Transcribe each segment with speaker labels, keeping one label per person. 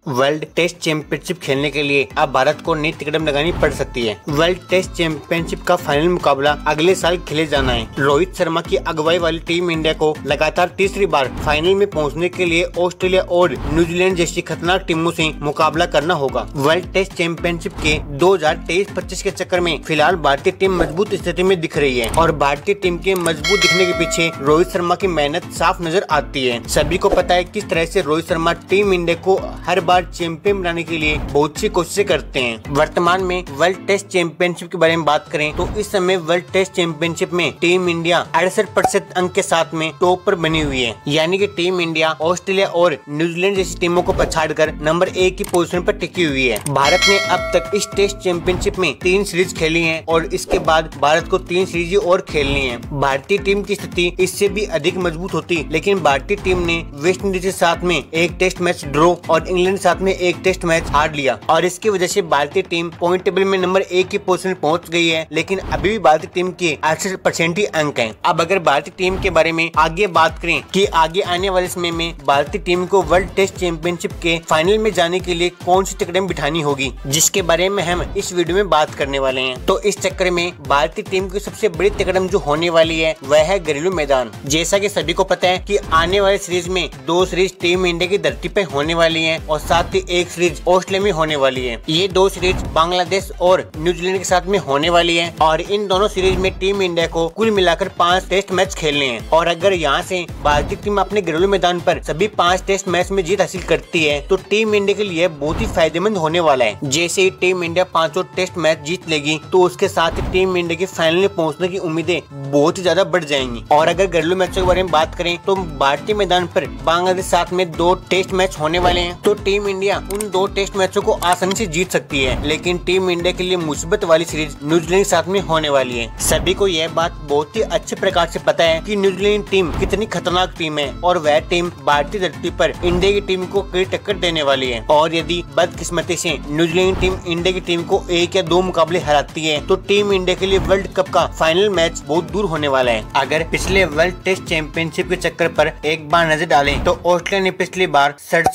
Speaker 1: World test championship खेलने के लिए अब भारत को नई टिकट लगानी पड़ सकती है। वर्ल्ड टेस्ट चैंपियनशिप का फाइनल मुकाबला अगले साल खेले जाना है। रोहित शर्मा की अगुवाई वाली टीम इंडिया को लगातार तीसरी बार फाइनल में पहुंचने के लिए ऑस्ट्रेलिया और न्यूजीलैंड जैसी खतरनाक टीमों से मुकाबला करना होगा। वर्ल्ड टेस्ट चैंपियनशिप के 2023-25 के चक्कर में फिलहाल भारतीय टीम मजबूत स्थिति में दिख रही है और भारतीय टीम के मजबूत दिखने के पीछे रोहित शर्मा की मेहनत साफ नजर आती है। सभी को पता है किस तरह से रोहित शर्मा टीम इंडिया को हर बार चैंपियन बनाने के लिए बहुत सी कोशिशें करते हैं। वर्तमान में वर्ल्ड टेस्ट चैंपियनशिप के बारे में बात करें तो इस समय वर्ल्ड टेस्ट चैंपियनशिप में टीम इंडिया 68% अंक के साथ में टॉप पर बनी हुई है। यानी कि टीम इंडिया ऑस्ट्रेलिया और न्यूजीलैंड जैसी टीमों को पछाड़कर नंबर 1 की पोजीशन पर टिकी हुई है। भारत ने अब तक इस टेस्ट चैंपियनशिप में 3 सीरीज खेली है और इसके बाद भारत को 3 सीरीज और खेलनी है। भारतीय टीम की स्थिति इससे भी अधिक मजबूत होती, लेकिन भारतीय टीम ने वेस्ट इंडीज के साथ में एक टेस्ट मैच ड्रॉ और इंग्लैंड के साथ में एक टेस्ट मैच हार लिया और इसकी वजह से भारतीय टीम पॉइंट टेबल में नंबर 1 की पोजीशन पहुंच गई है। लेकिन अभी भी भारतीय टीम के 68% ही अंक हैं। अब अगर भारतीय टीम के बारे में आगे बात करें कि आगे आने वाले समय में भारतीय टीम को वर्ल्ड टेस्ट चैंपियनशिप के फाइनल में जाने के लिए कौन सी टिकटें बिठानी होगी, जिसके बारे में हम इस वीडियो में बात करने वाले हैं। तो इस चक्कर में भारतीय टीम की सबसे बड़ी टिकट जो होने वाली है वह है घरेलू मैदान। जैसा कि सभी को पता है कि आने वाले सीरीज में 2 सीरीज टीम इंडिया की धरती पे होने वाली है और साथ ही एक सीरीज ऑस्ट्रेलिया में होने वाली है। ये 2 सीरीज बांग्लादेश और न्यूजीलैंड के साथ में होने वाली है और इन दोनों सीरीज में टीम इंडिया को कुल मिलाकर 5 टेस्ट मैच खेलने हैं। और अगर यहाँ से भारतीय टीम अपने घरेलू मैदान पर सभी 5 टेस्ट मैच में जीत हासिल करती है तो टीम इंडिया के लिए बहुत ही फायदेमंद होने वाला है। जैसे ही टीम इंडिया 5 टेस्ट मैच जीत लेगी तो उसके साथ ही टीम इंडिया के फाइनल में पहुँचने की उम्मीदें बहुत ही ज्यादा बढ़ जाएंगी। और अगर घरेलू मैचों के बारे में बात करें तो भारतीय मैदान पर बांग्लादेश साथ में 2 टेस्ट मैच होने वाले हैं तो टीम इंडिया उन 2 टेस्ट मैचों को आसानी से जीत सकती है। लेकिन टीम इंडिया के लिए मुसीबत वाली सीरीज न्यूजीलैंड के साथ में होने वाली है। सभी को यह बात बहुत ही अच्छे प्रकार से पता है कि न्यूजीलैंड टीम कितनी खतरनाक टीम है और वह टीम भारतीय धरती पर इंडिया की टीम को कई टक्कर देने वाली है। और यदि बदकिस्मती से न्यूजीलैंड टीम इंडिया की टीम को 1 या 2 मुकाबले हराती है तो टीम इंडिया के लिए वर्ल्ड कप का फाइनल मैच बहुत दूर होने वाला है। अगर पिछले वर्ल्ड टेस्ट चैंपियनशिप के चक्कर पर एक बार नजर डालें तो ऑस्ट्रेलिया ने पिछली बार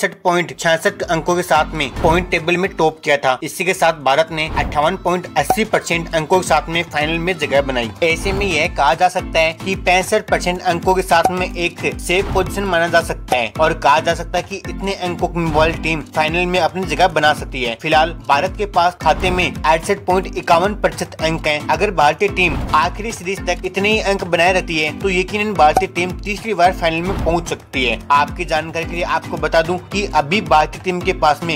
Speaker 1: 67.66 अंकों के साथ में पॉइंट टेबल में टॉप किया था। इसी के साथ भारत ने 58.80% अंकों के साथ में फाइनल में जगह बनाई। ऐसे में यह कहा जा सकता है कि 65% अंकों के साथ में एक सेफ पोजीशन माना जा सकता है और कहा जा सकता है कि इतने अंकों वाली टीम फाइनल में अपनी जगह बना सकती है। फिलहाल भारत के पास खाते में 68.51% अंक हैं। अगर भारतीय टीम आखिरी सीरीज तक इतने ही अंक बनाए रहती है तो यकीनन भारतीय टीम तीसरी बार फाइनल में पहुंच सकती है। आपकी जानकारी के लिए आपको बता दूं कि अभी भारतीय टीम के पास में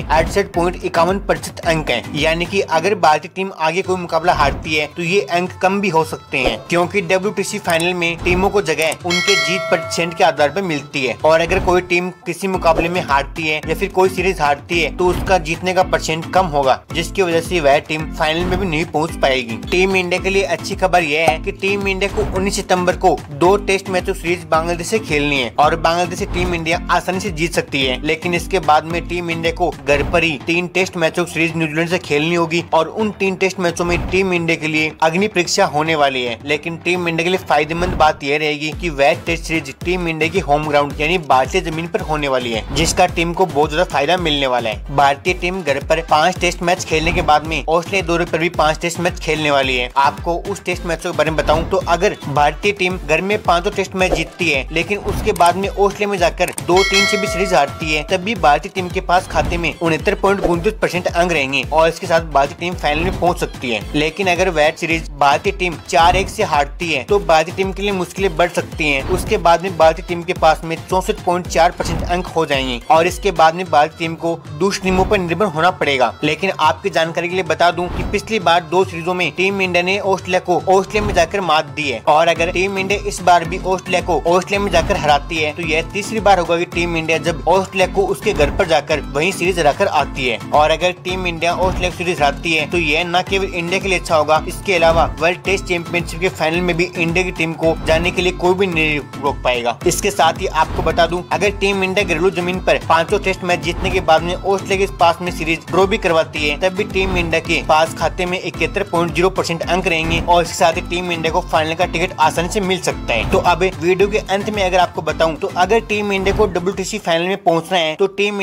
Speaker 1: 68.51% अंक हैं। यानी कि अगर भारतीय टीम आगे कोई मुकाबला हारती है तो ये अंक कम भी हो सकते हैं, क्योंकि WTC फाइनल में टीमों को जगह उनके जीत परसेंट के आधार पर मिलती है और अगर कोई टीम किसी मुकाबले में हारती है या फिर कोई सीरीज हारती है तो उसका जीतने का परसेंट कम होगा, जिसकी वजह से वह टीम फाइनल में भी नहीं पहुंच पाएगी। टीम इंडिया के लिए अच्छी खबर यह है कि टीम इंडिया को 19 सितंबर को 2 टेस्ट मैचों सीरीज बांग्लादेश से खेलनी है और बांग्लादेश से टीम इंडिया आसानी से जीत सकती है। लेकिन इसके बाद में टीम इंडिया को घर पर ही 3 टेस्ट मैचों सीरीज न्यूजीलैंड से खेलनी होगी और उन 3 टेस्ट मैचों में टीम इंडिया के लिए अग्नि परीक्षा होने वाली है। लेकिन टीम इंडिया के लिए फायदेमंद बात यह रहेगी कि वह टेस्ट सीरीज टीम इंडिया की होम ग्राउंड यानी भारतीय जमीन पर होने वाली है, जिसका टीम को बहुत ज्यादा फायदा मिलने वाला है। भारतीय टीम घर पर 5 टेस्ट मैच खेलने के बाद में ऑस्ट्रेलिया दौरे पर भी 5 टेस्ट मैच खेलने वाली है। आपको उस टेस्ट मैचों के बारे में बताऊं तो अगर भारतीय टीम घर में 5 टेस्ट मैच जीतती है लेकिन उसके बाद में ऑस्ट्रेलिया में जाकर 2-3 से भी सीरीज हारती है तब भी भारतीय टीम के पास खाते में 69.29% अंक रहेंगे और इसके साथ भारतीय टीम फाइनल में पहुंच सकती है। लेकिन अगर वह सीरीज भारतीय टीम 4-1 से हारती है तो भारतीय टीम के लिए मुश्किलें बढ़ सकती हैं। उसके बाद में भारतीय टीम के पास में 64.4% अंक हो जाएंगे और इसके बाद में भारतीय टीम को दूसरे टीमों पर निर्भर होना पड़ेगा। लेकिन आपकी जानकारी के लिए बता दूं कि पिछली बार 2 सीरीजों में टीम इंडिया ने ऑस्ट्रेलिया को ऑस्ट्रेलिया में जाकर मात दी है और अगर टीम इंडिया इस बार भी ऑस्ट्रेलिया को ऑस्ट्रेलिया में जाकर हराती है तो यह तीसरी बार होगा कि टीम इंडिया जब ऑस्ट्रेलिया को उसके घर पर जाकर वही सीरीज हराकर आती है। और अगर टीम इंडिया ऑस्ट्रेलिया की सीरीज हराती है तो यह न केवल इंडिया के लिए अच्छा होगा, इसके अलावा वर्ल्ड टेस्ट चैंपियनशिप के फाइनल में भी इंडिया की टीम को जाने के लिए कोई भी नहीं रोक पाएगा। इसके साथ ही आपको बता दूं अगर टीम इंडिया घरेलू जमीन पर 5 टेस्ट मैच जीतने के बाद में ऑस्ट्रेलिया के पास में सीरीज ड्रॉ भी करवाती है तब भी टीम इंडिया के पास खाते में 71.0% अंक रहेंगे और इसके साथ ही टीम इंडिया को फाइनल का टिकट आसानी से मिल सकता है। तो अब वीडियो के अंत में अगर आपको बताऊं तो अगर टीम इंडिया को WTC फाइनल में पहुंचना है तो टीम इंडिया के लिए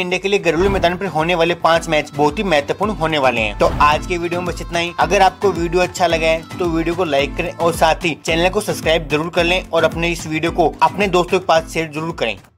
Speaker 1: घरेलू मैदान पर होने वाले 5 मैच बहुत ही महत्वपूर्ण होने वाले हैं। तो आज के वीडियो में बस इतना ही। अगर आपको वीडियो अच्छा लगा है तो वीडियो को लाइक करें और साथ ही चैनल को सब्सक्राइब जरूर कर लें और अपने इस वीडियो को अपने दोस्तों के पास शेयर जरूर करें।